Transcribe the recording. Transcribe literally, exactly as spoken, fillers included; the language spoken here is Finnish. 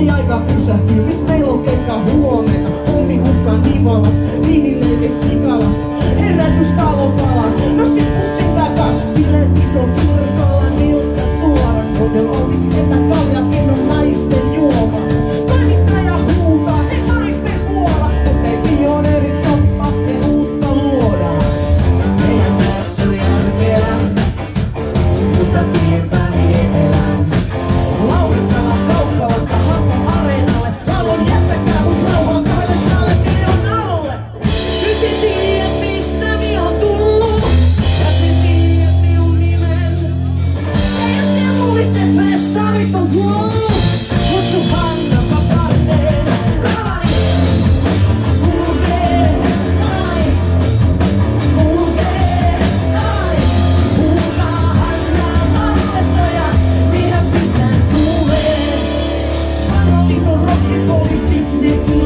Ei aika pysähtyy, mis meil on keikka huomenna. Pommi uhkaa Nivalas, viinileike Sikalas. Herätystalo palaa, no sit pussin takas. Bileet ison kirkolla, nilkka suoras. Rodel ovi, että kaljakin on naisten juoma. Toimittaja huutaa, ei naistes vuoda. Mut ei pioneeris toppa, ei uutta luoda. Meidän tässä on järkeä, mutta piirpäni elää. Laurit sanat Kaukkalasta Hampo Areenalle. Laulon jättäkää mut rauhaan kahdelle saalle videon alle. Nyt en tiedä mistä mi on tullut. Ja sen tiedät minun nimen. Ja jos te muitte festarit on kuollut. Kutsu Hanna Paparteen. Kavari kulkee, ai. Kulkee, ai. Kuulkaa Hanna Malletsoja. Minä pistän tuuleen. Vanholiiton rokkipoliisit ne